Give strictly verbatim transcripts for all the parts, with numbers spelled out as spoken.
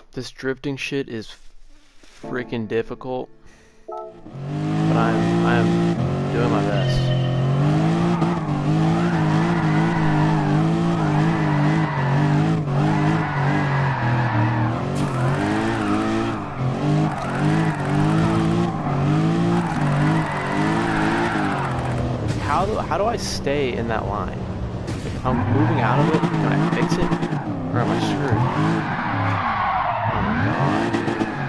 This drifting shit is freaking difficult, but I'm I'm doing my best. How do how do I stay in that line? If I'm moving out of it, can I fix it, or am I screwed? Oh my god.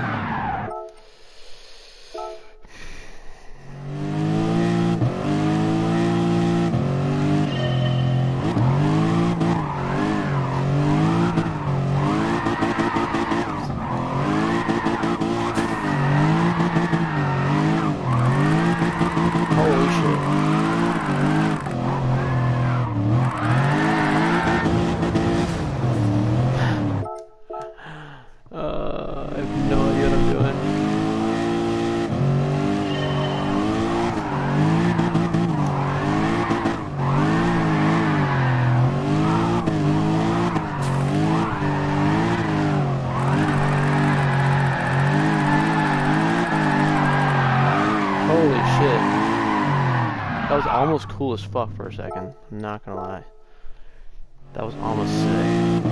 Holy shit. Uh, I have no idea what I'm doing. Holy shit. That was almost cool as fuck for a second. I'm not gonna lie. That was almost sick.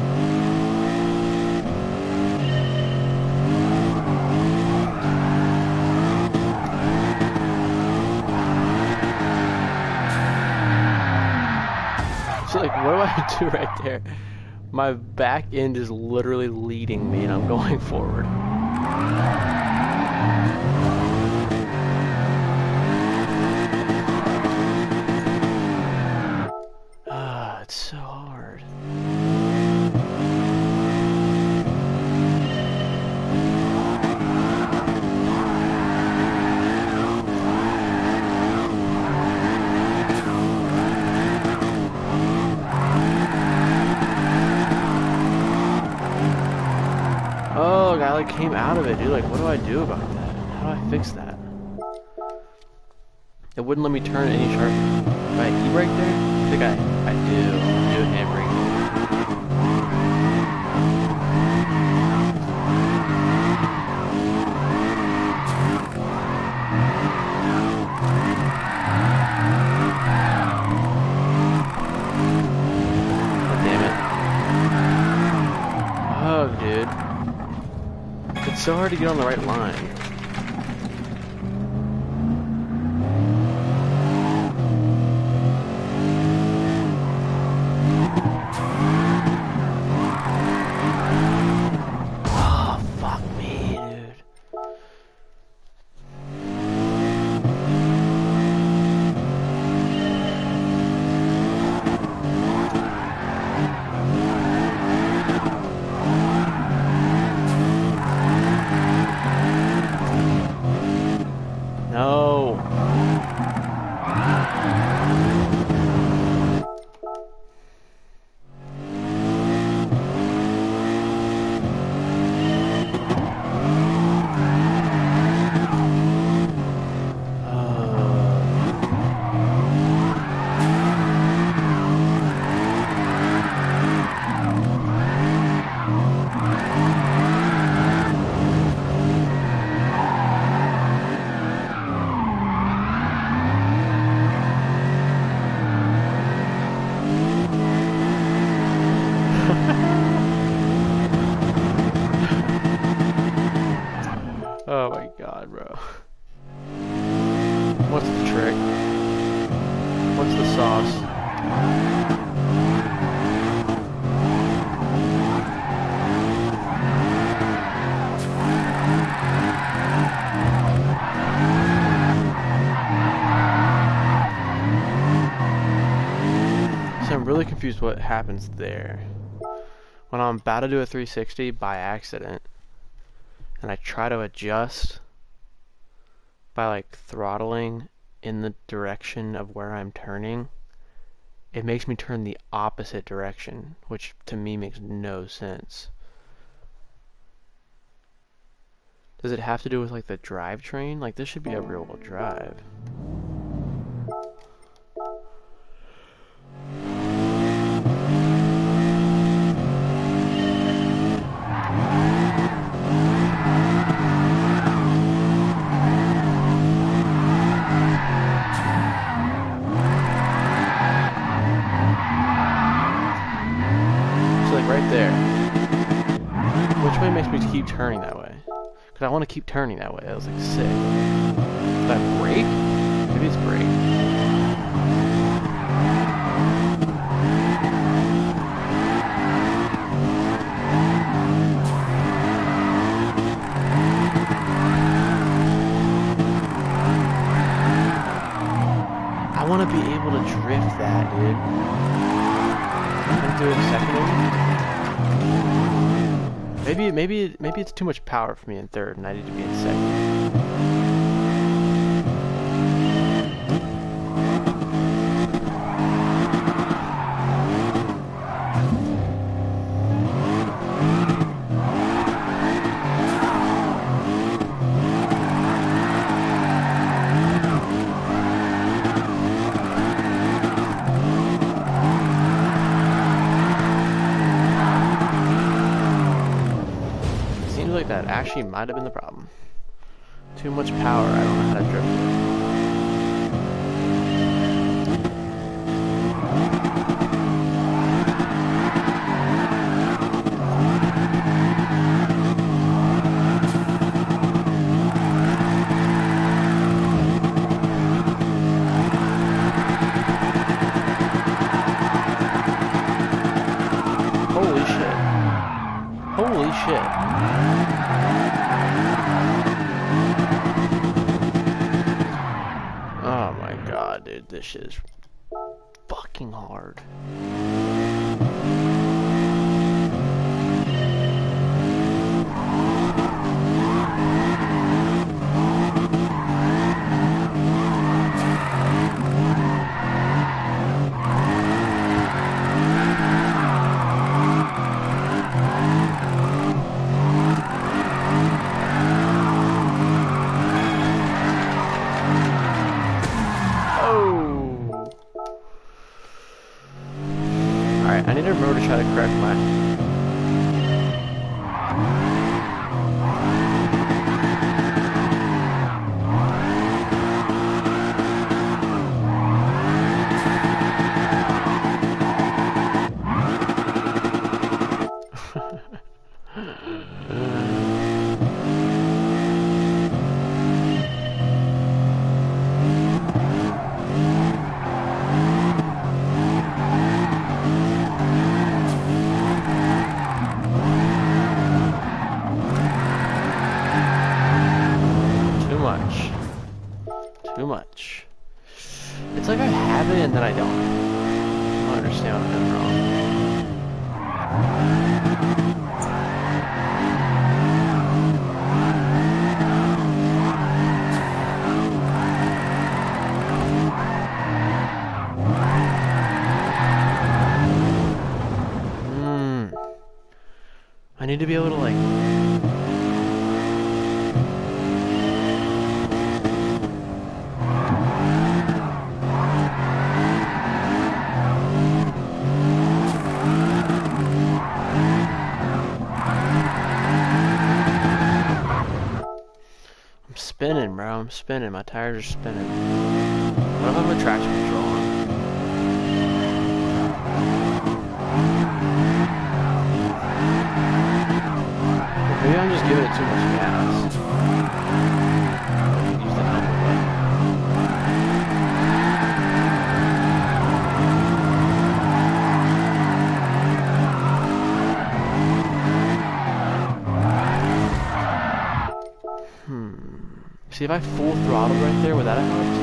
So like, what do I do right there? My back end is literally leading me and I'm going forward. Ah, it's so hard. Oh, I like came out of it, dude. Like, what do I do about that? How do I fix that? It wouldn't let me turn any sharper. Do I e-brake there? I think I, I do. I do handbrake. God damn it. Oh, dude. It's so hard to get on the right line. No. Oh my god, bro. What's the trick? What's the sauce? So I'm really confused what happens there. When I'm about to do a three sixty by accident, and I try to adjust by like throttling in the direction of where I'm turning, it makes me turn the opposite direction, which to me makes no sense. Does it have to do with like the drivetrain? Like this should be a rear wheel drive. right there. Which way makes me keep turning that way? Because I want to keep turning that way. That was like sick. Did I brake? Maybe it's brake. I want to be able to drift that, dude. Can I do it second? Maybe, maybe, maybe it's too much power for me in third, and I need to be in second. That actually might have been the problem. Too much power, I don't know how to drift it. Holy shit. Holy shit. Oh my god, dude, this shit is fucking hard. I need to remember to try to correct my... Too much. It's like I have it and then I don't. I don't understand what I'm doing wrong. Hmm. I need to be able to like... spinning, bro. I'm spinning. My tires are spinning. What if I have a traction control on? Maybe I'm just giving it too much gas. Use the helmet button. See, if I full throttle right there, would that have helped?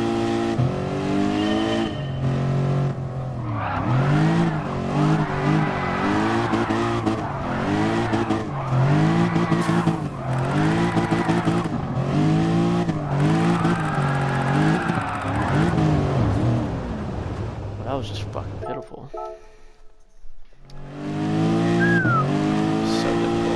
Well, that was just fucking pitiful. So difficult.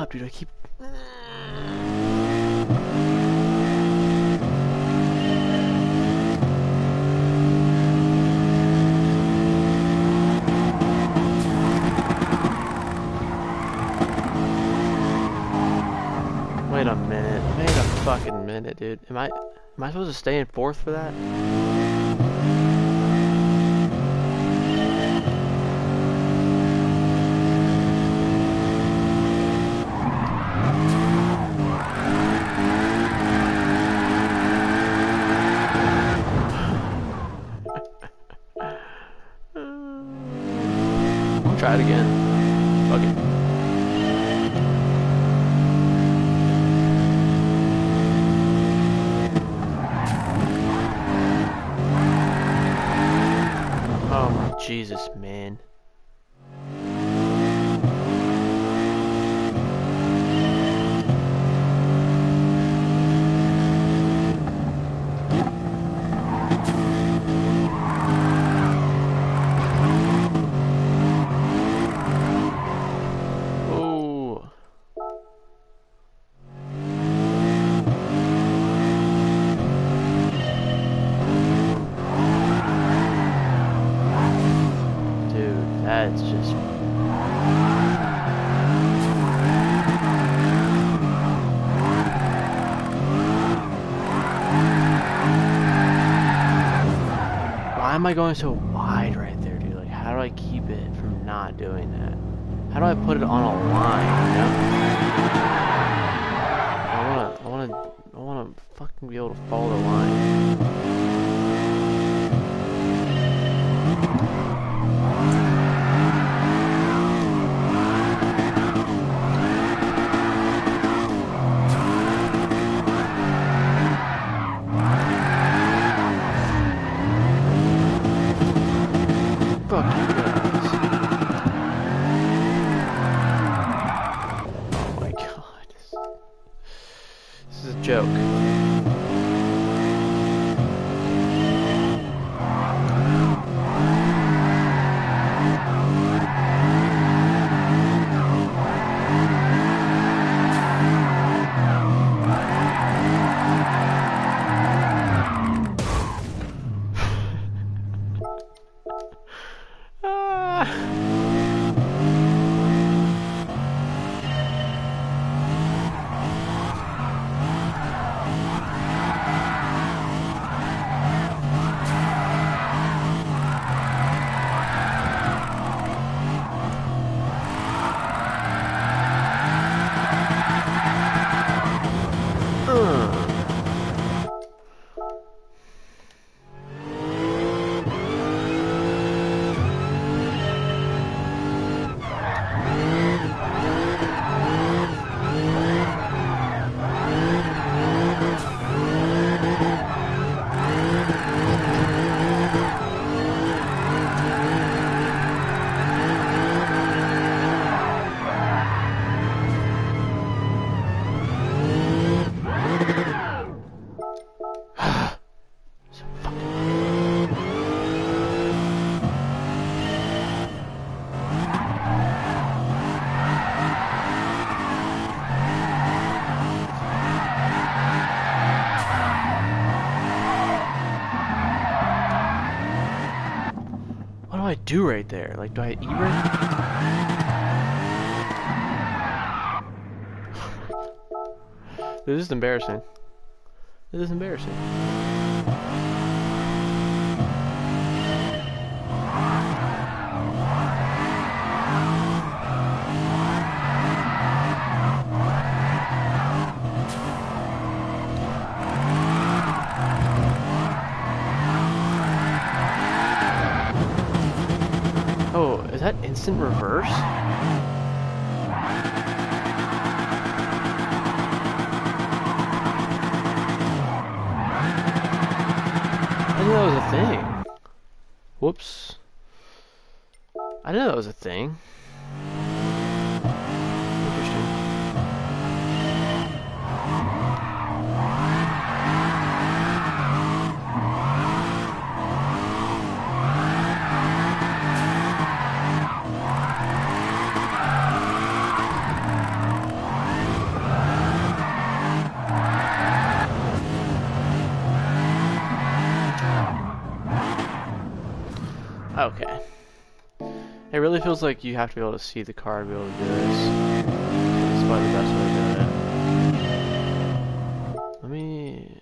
up, dude. I keep... Wait a minute. Wait a fucking minute, dude. Am I... Am I supposed to stay in fourth for that? I'll try it again. Fuck it. Jesus, man. Oh. That's just... Why am I going so wide right there, dude? Like, how do I keep it from not doing that? How do I put it on a line, you know? I wanna, I wanna, I wanna fucking be able to follow the line. Joke. What do I do right there? Like, do I eat right? This is embarrassing. This is embarrassing. Oh, is that instant reverse? I didn't know that was a thing. Whoops. I didn't know that was a thing. Interesting. Okay. It really feels like you have to be able to see the car to be able to do this. That's probably the best way to do it. Let me...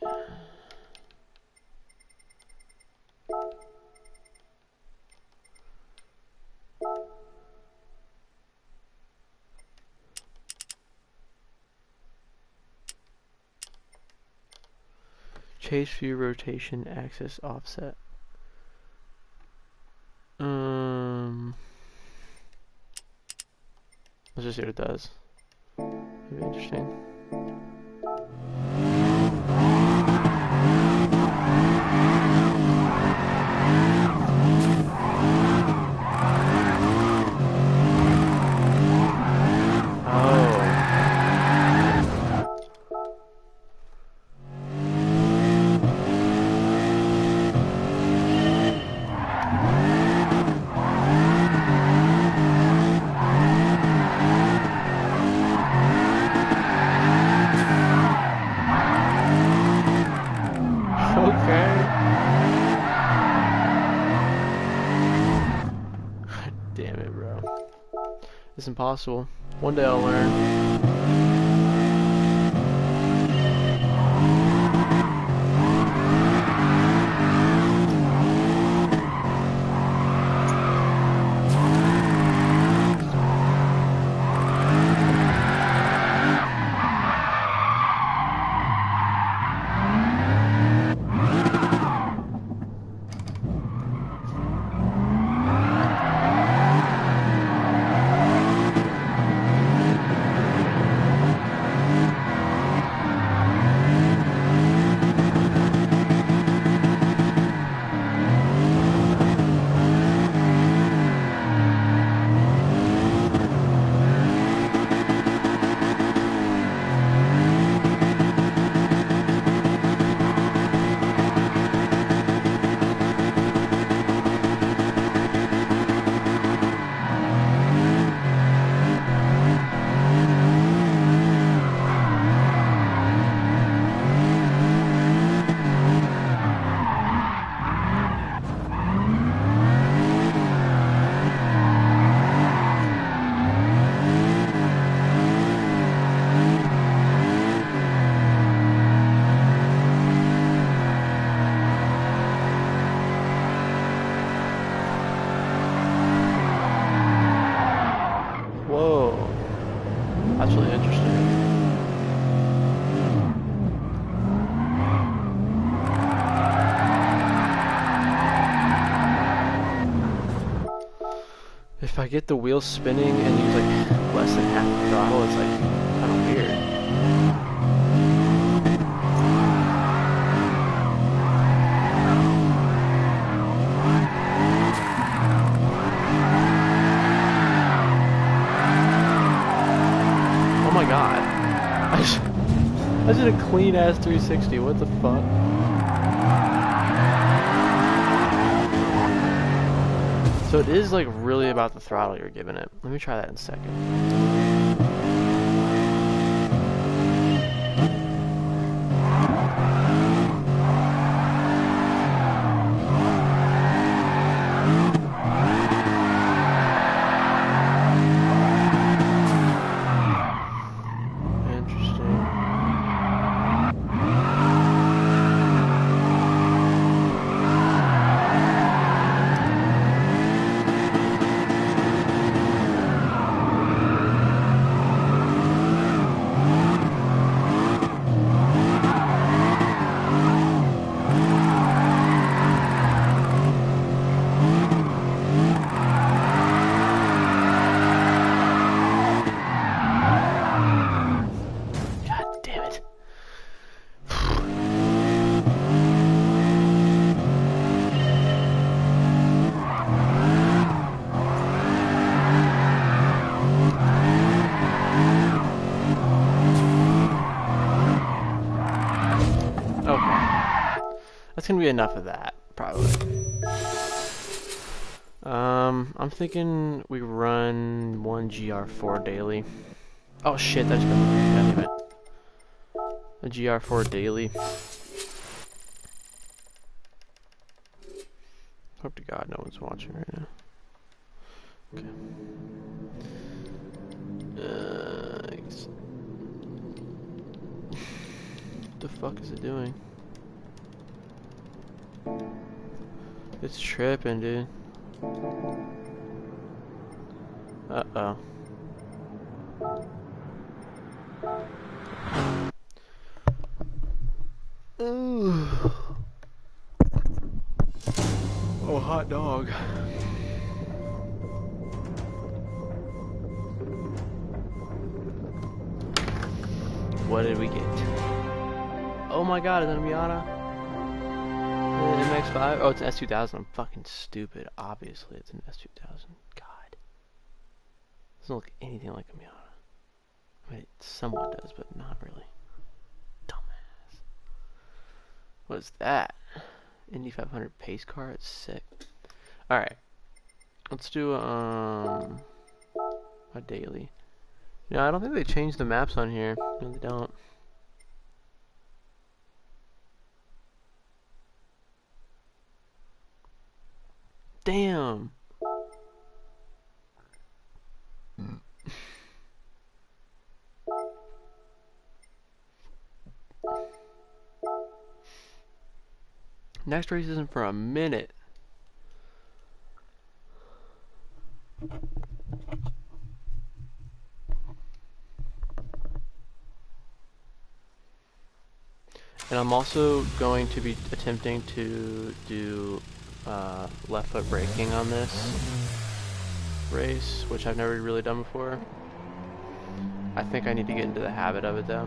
Chase view rotation axis offset. Um, let's just see what it does. Maybe interesting. Damn it, bro. It's impossible. One day I'll learn. That's really interesting. If I get the wheels spinning and use like less than half the throttle, it's like kind of weird. Oh my god. I just, I just did a clean ass three sixty, what the fuck? So it is like really about the throttle you're giving it. Let me try that in a second. That's gonna be enough of that, probably. Um, I'm thinking we run one G R four daily. Oh shit, that's been God damn it. A G R four daily. Hope to God no one's watching right now. Okay. Uh, I guess... What the fuck is it doing? It's tripping, dude. Uh-oh. Ooh. Oh, hot dog. What did we get? Oh my god, is that a Miata? M X five? Oh, it's an S two thousand. I'm fucking stupid. Obviously, it's an S two thousand. God. Doesn't look anything like a Miata. I mean, it somewhat does, but not really. Dumbass. What is that? Indy five hundred pace car? It's sick. Alright. Let's do, um... a daily. No, I don't think they changed the maps on here. No, they don't. Damn. Mm. Next race isn't for a minute. And I'm also going to be attempting to do uh, left foot braking on this race, which I've never really done before. I think I need to get into the habit of it though.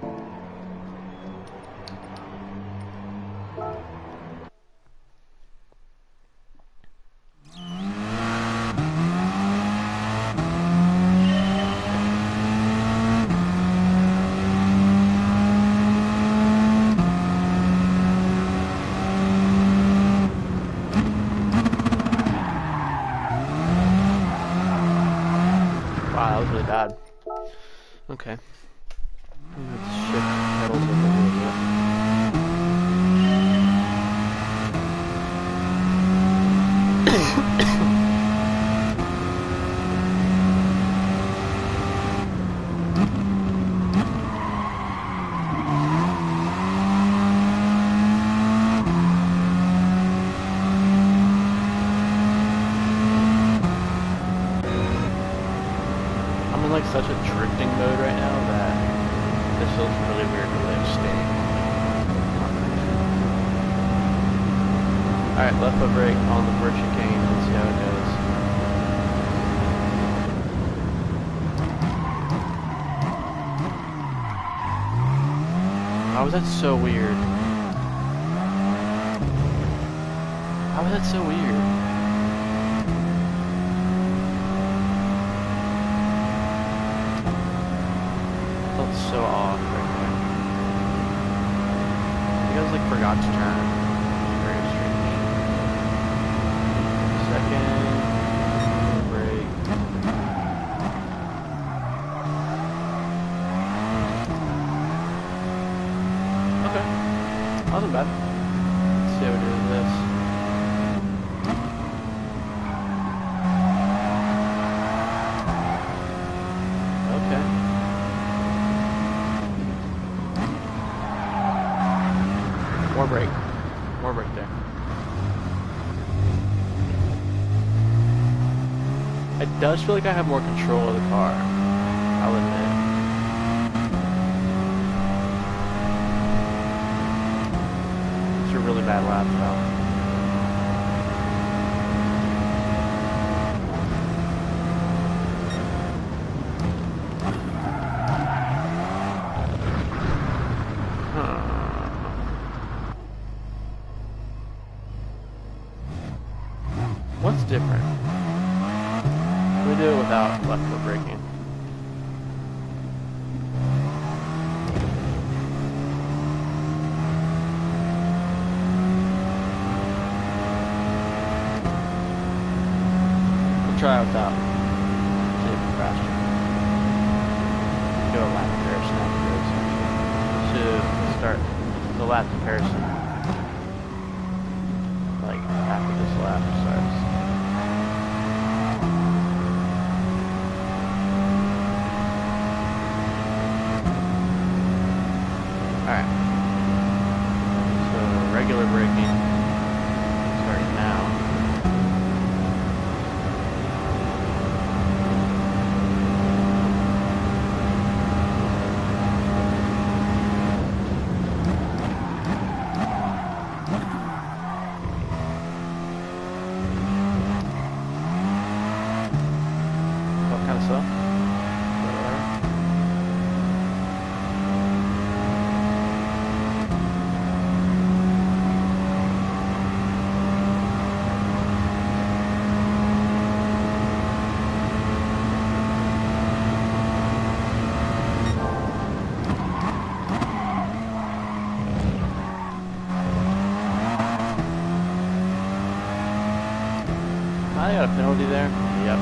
Wow, that was really bad. Okay. I'm gonna have to shift pedals a little bit. I'm in like such a drifting mode right now that this feels really weird to like stay. Alright, left foot brake on the first chicane. Let's see how it goes. How was that so weird? How was that so weird? So off right there. You guys like forgot to turn. Very strange. Second brake. Okay. That wasn't bad. Let's see how we do with this. More brake. More brake there. It does feel like I have more control of the car. I'll admit. It's a really bad lap though. What's different? We do it without left foot braking. We'll try it without. See if it's faster. Do a lap comparison after this. To start the lap comparison. Like after this lap. regular braking. Starting now. What kind of stuff? I got a penalty there. Yep.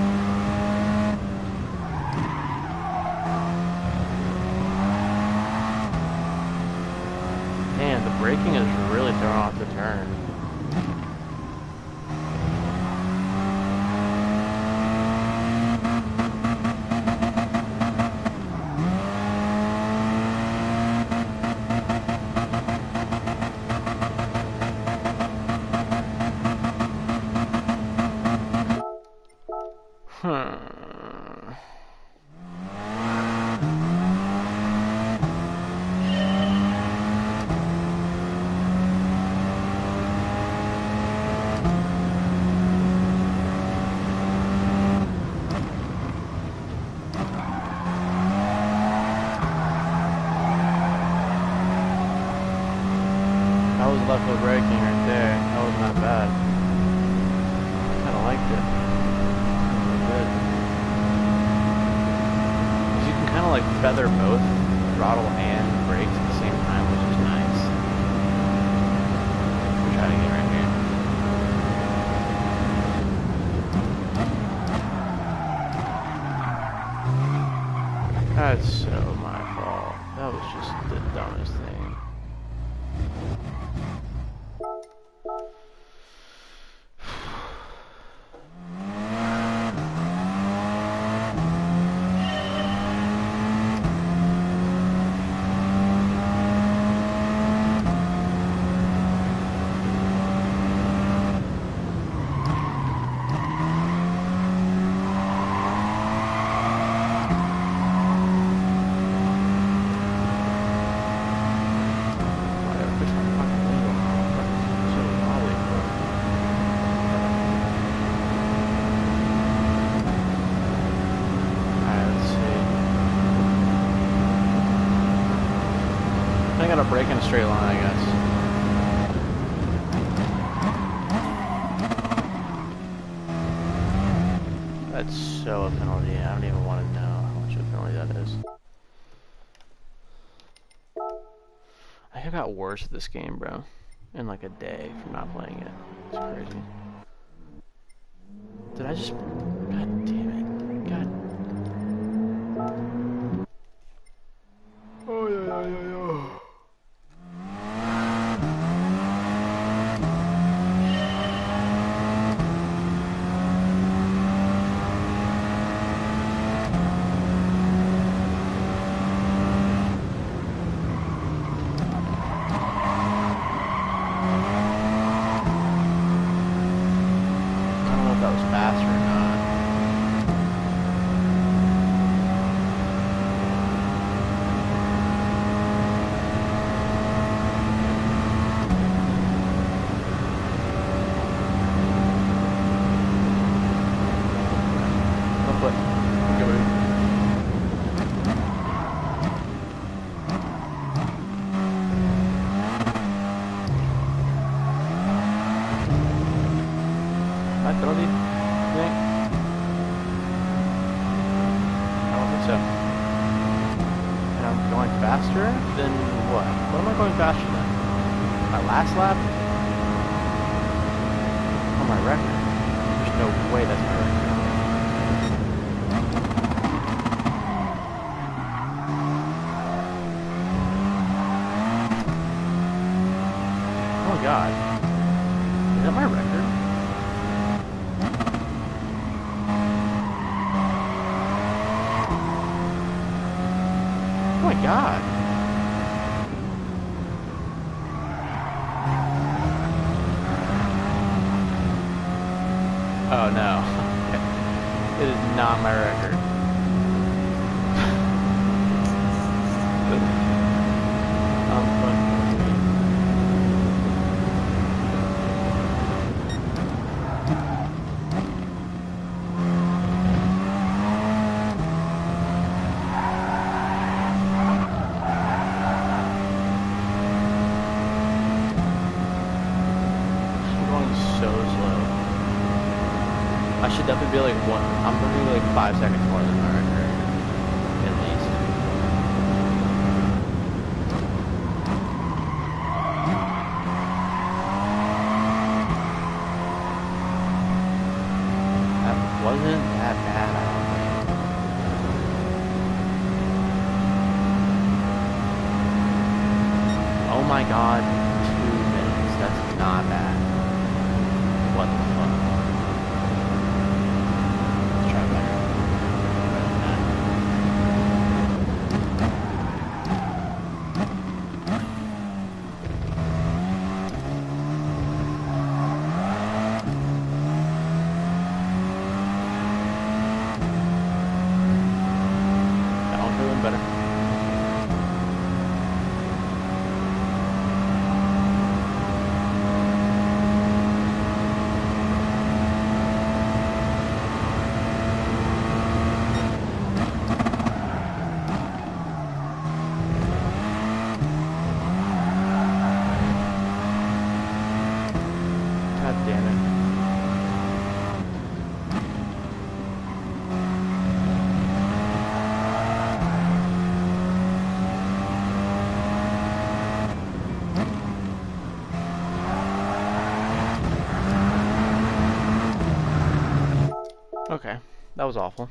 Man, the braking is really throwing off the turn. Hmm. That was left foot braking right there. That was not bad. I kind of liked it. Good. You can kind of like feather both throttle and brakes at the same time, which is nice. We're trying to get right here. That's so my fault. That was just the dumbest thing. I gotta brake in a straight line, I guess. That's so a penalty. I don't even want to know how much of a penalty that is. I think I got worse at this game, bro. In like a day from not playing it. It's crazy. Did I just... God damn it. God. Oh, yeah, yeah, yeah, yeah. Faster or not. Left foot. Go baby. I penalty. I don't think so. And I'm going faster than what? What am I going faster than? My last lap? On my record? There's no way that's my record. Oh my god. Is that my record? Oh my god. no. It is not my record. I'm fucking I should definitely be like one. I'm probably like five seconds more than my record, at least. That wasn't that bad, I don't think. Oh my god, two minutes. That's not bad. What the fuck? Better. God damn it. Okay, that was awful.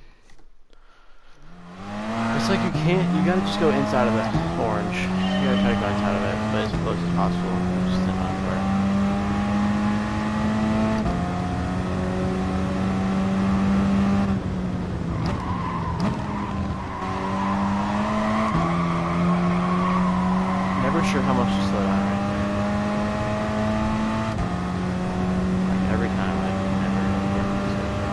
It's like you can't, you gotta just go inside of the orange. You gotta try to go inside of it, but as close as possible. Just stand on for it. Never sure how much to slow down right there. Like every time, like never get this.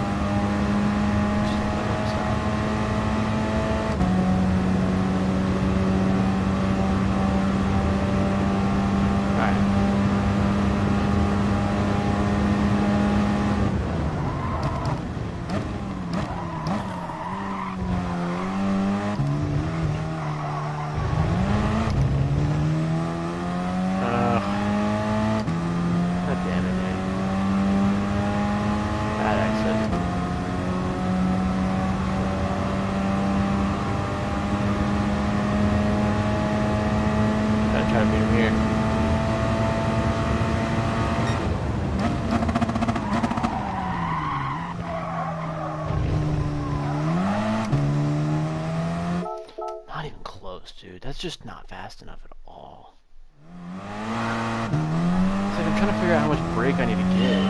Try to beat him here. Not even close, dude. That's just not fast enough at all. It's like I'm trying to figure out how much brake I need to get.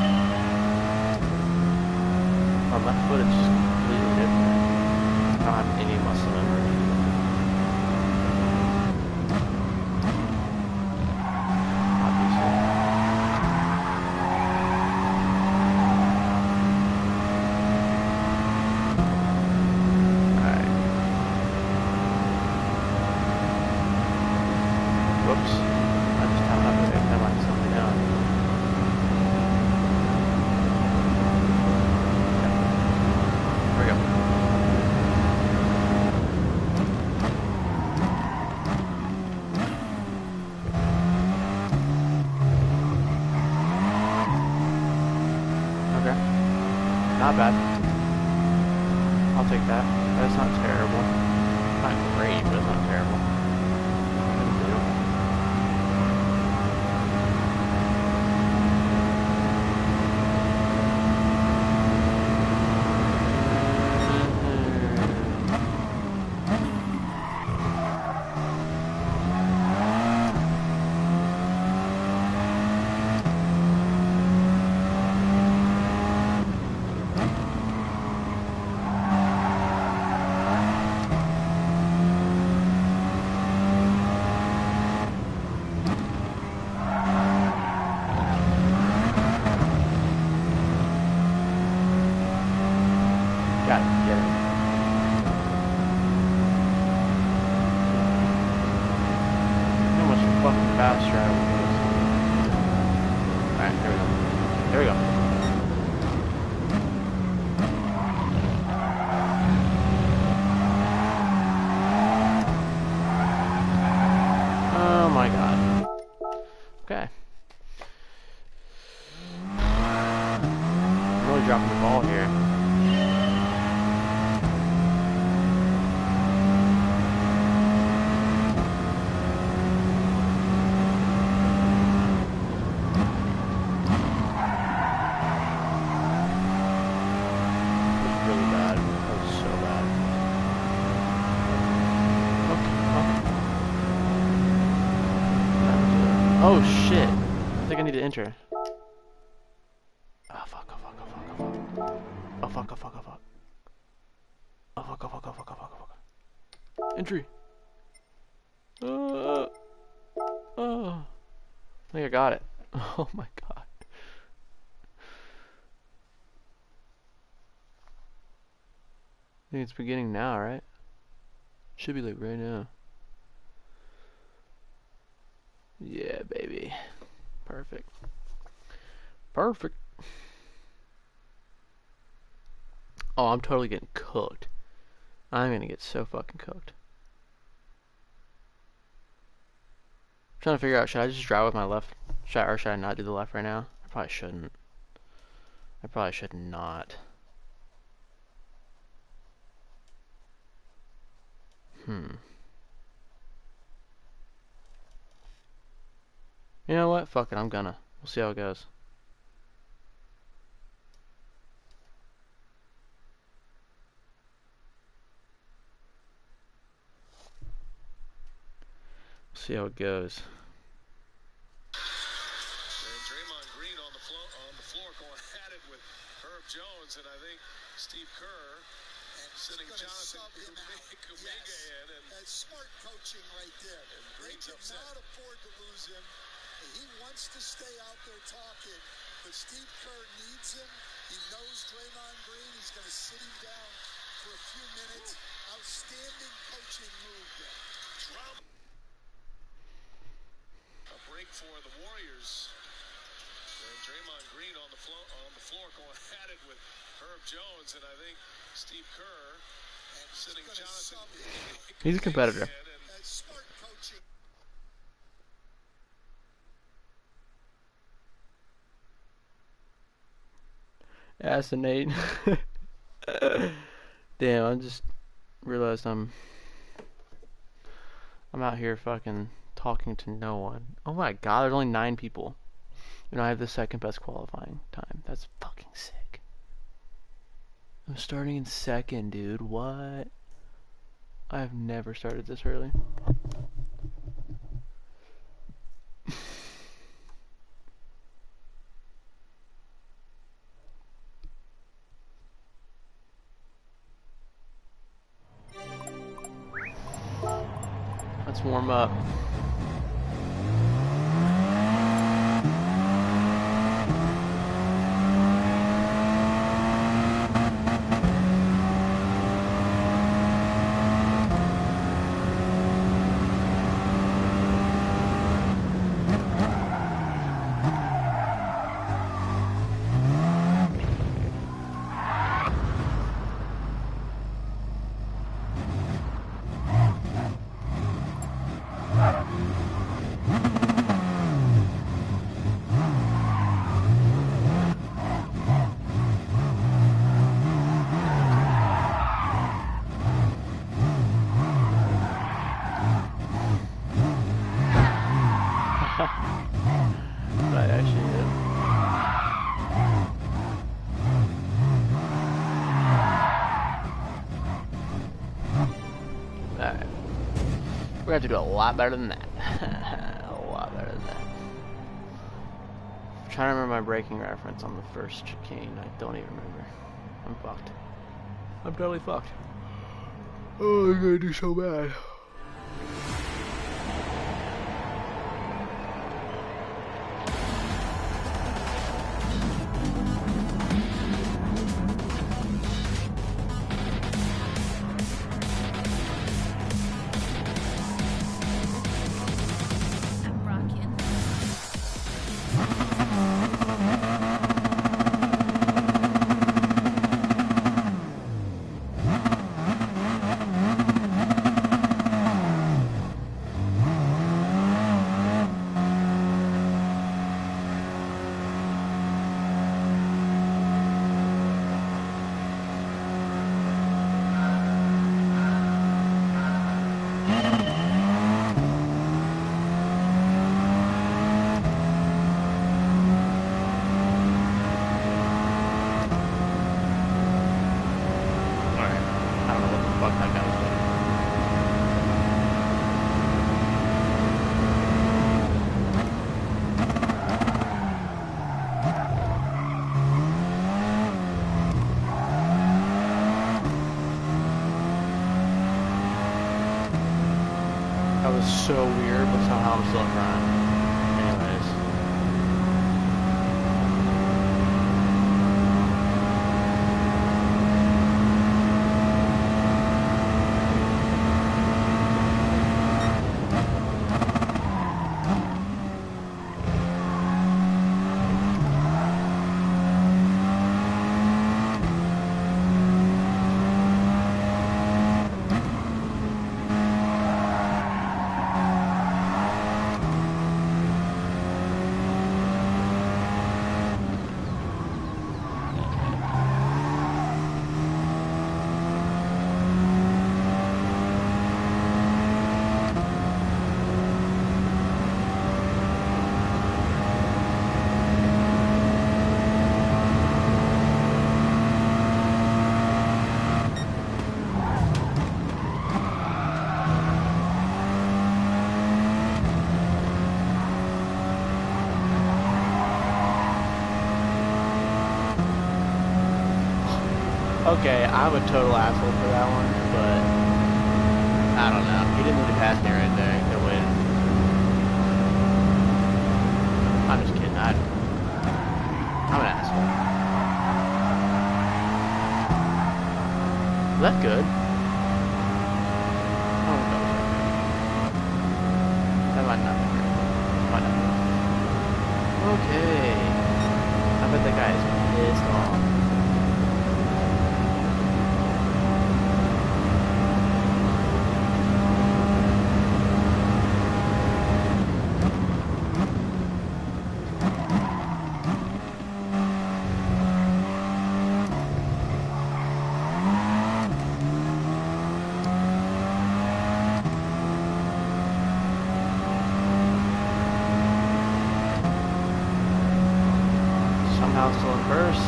My left foot is just completely different. I don't have any muscle memory. Whoops. I just found out that I might something down. Okay. There we go. Okay. Not bad. I'll take that. That's not terrible. Not great, but it's not terrible. fast travel. Alright, there we go. There we go. Oh my god. Okay. I'm really dropping the ball here. Oh shit! I think I need to enter. Oh fuck, oh fuck, oh fuck, oh fuck. Oh fuck, oh fuck, oh fuck. Oh fuck, oh fuck, oh fuck, oh fuck, oh fuck. Entry! Uh, oh. I think I got it. Oh my god. I think it's beginning now, right? Should be like right now. Yeah, baby. Perfect. Perfect. Oh, I'm totally getting cooked. I'm gonna get so fucking cooked. I'm trying to figure out, should I just drive with my left? Should I, or should I not do the left right now? I probably shouldn't. I probably should not. Hmm. You know what? Fuck it, I'm gonna. We'll see how it goes. We'll see how it goes. And Draymond Green on the floor, on the floor going at it with Herb Jones, and I think Steve Kerr and sitting Jonathan Kuminga yes. in. And that's smart coaching right there. They cannot afford to lose him. He wants to stay out there talking, but Steve Kerr needs him. He knows Draymond Green. He's going to sit him down for a few minutes. Ooh. Outstanding coaching move there. Drum. A break for the Warriors. And Draymond Green on the floor, on the floor going at it with Herb Jones, and I think Steve Kerr and sitting Jonathan. He's a competitor. And smart coaching. Assassinate. Damn, I just realized I'm I'm out here fucking talking to no one. Oh my god, there's only nine people. And I have the second best qualifying time. That's fucking sick. I'm starting in second, dude. What? I've never started this early. Let's warm up. Right, actually, yeah. Alright. We're gonna have to do a lot better than that. A lot better than that. I'm trying to remember my braking reference on the first chicane. I don't even remember. I'm fucked. I'm totally fucked. Oh, I'm gonna do so bad. I'm Rocky. so weird, but somehow I'm still in front. Anyways. Okay, I'm a total asshole for that one, but I don't know. He didn't really pass me right there. He could win. I'm just kidding. I, I'm an asshole. Is that good? I don't know. That might not be good. Might not be. Okay. I bet that guy is pissed off. Still in first.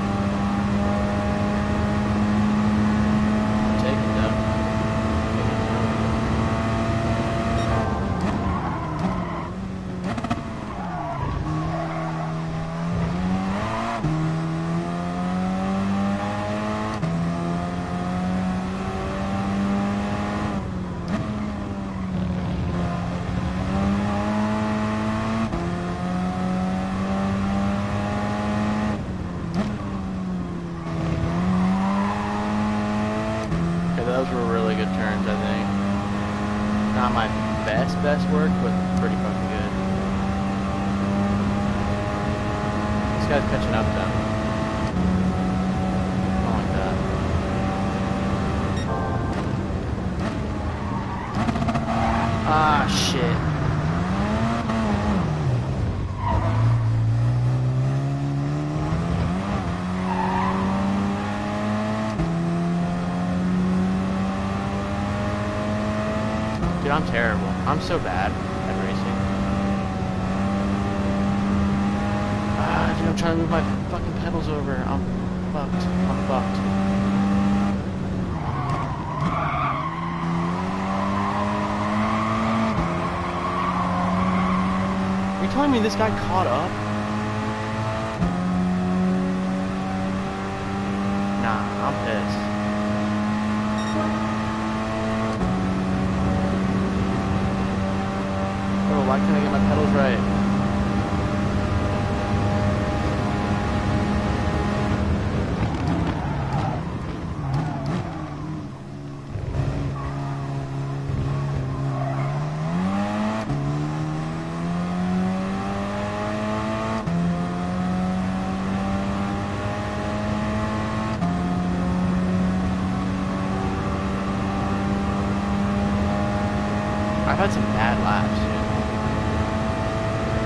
Take it though. Those were really good turns, I think. Not my best, best work, but pretty fucking good. This guy's catching up though. Oh my god. Ah, shit. Dude, I'm terrible. I'm so bad at racing. Ah, dude, I'm trying to move my fucking pedals over. I'm fucked. I'm fucked. Are you telling me this guy caught up? Nah, I'm pissed. Why can't I get my pedals right? I've had some bad laps, dude.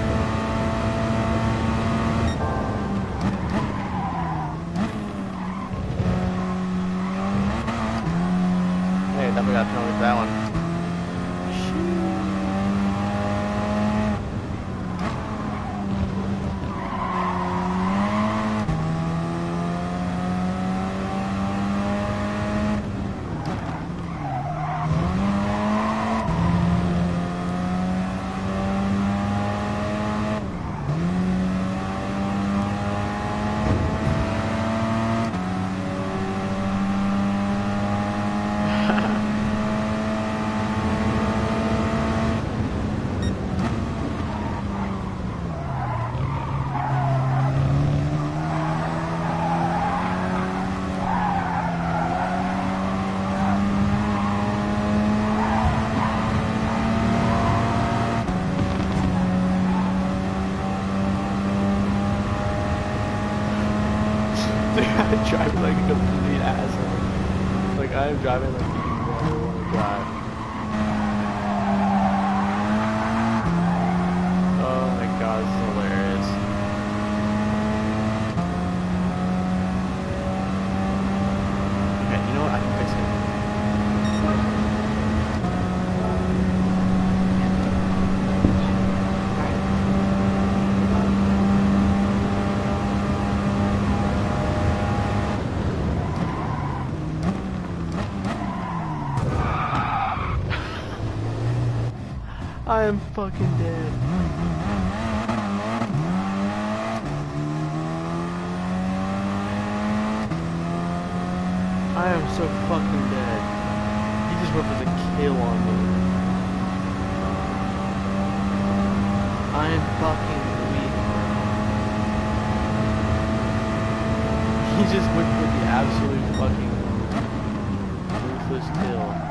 driving like a complete asshole. Like I am driving like you never want to drive. Oh my god, this is hilarious. Okay, you know what? I can fix it. I am fucking dead. I am so fucking dead. He just went for the kill on me. I am fucking weak, bro. He just went for the absolute fucking ruthless kill.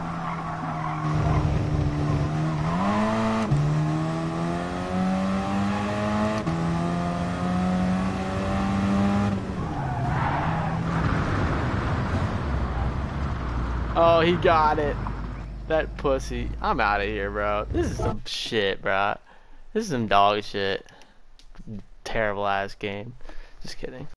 Oh, he got it. That pussy. I'm out of here, bro. This is some shit, bro. This is some dog shit. Terrible ass game. Just kidding.